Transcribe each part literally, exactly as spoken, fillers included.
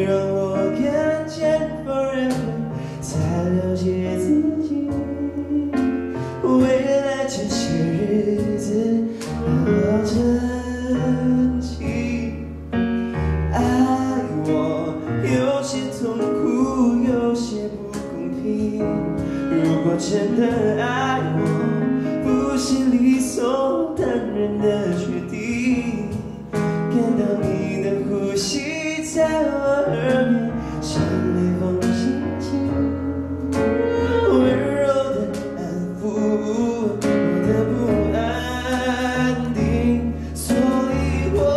你让我看见 forever， 才了解自己。未来这些日子好珍惜。爱我有些痛苦，有些不公平。如果真的爱我，不是理所当然的决定。感到你的呼吸在我耳边，像微风轻轻，温柔的安抚我的不安定。所以我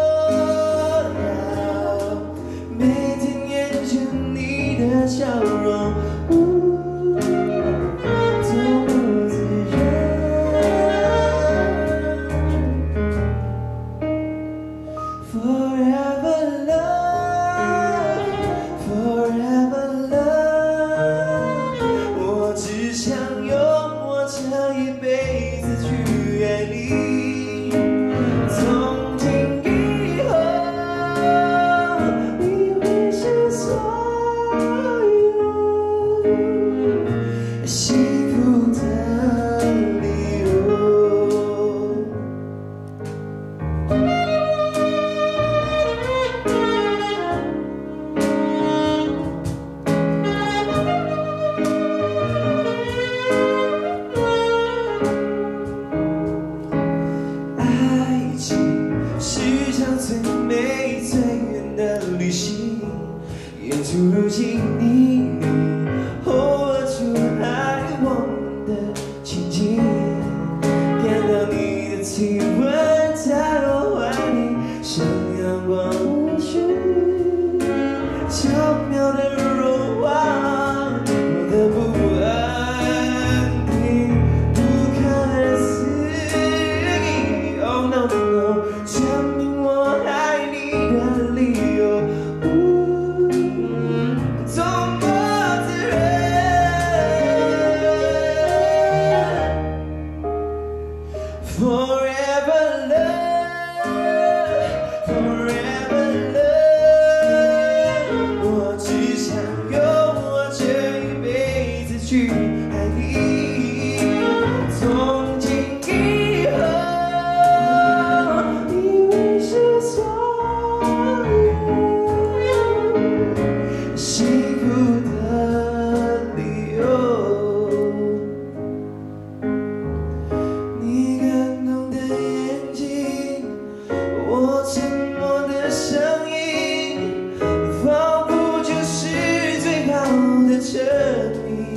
要每天研究你的笑容。Forever love, forever love， 我只想用我这一辈子去爱你。从今以后，你会是所有幸福的理由。最美最远的旅行，沿途如经历你，偶尔出爱我们的情景，感到你的体温在我怀里，像阳光温煦，巧妙地融化我的不安定，不可思议。Oh no no， 证明我爱你的理由，嗯，多么自然。Forever love, forever love， 我只想用我这一辈子去爱你。从今以后，你会是所有幸福的理由。你感动的眼睛，我沉默的声音，仿佛就是最好的证明。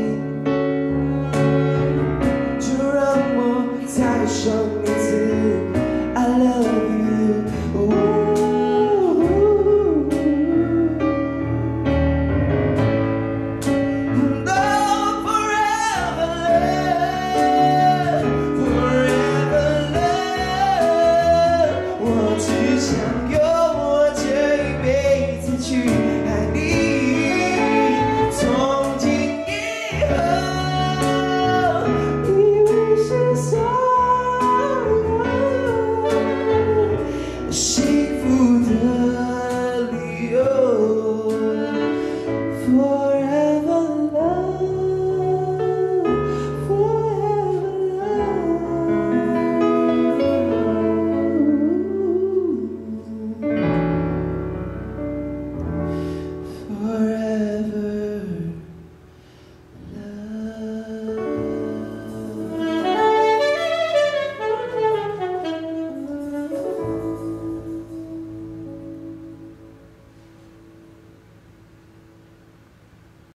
就让我再说一次 I love you。No forever love, forever love， 我只想用我这一辈子去爱你。从今以后，你会是所有幸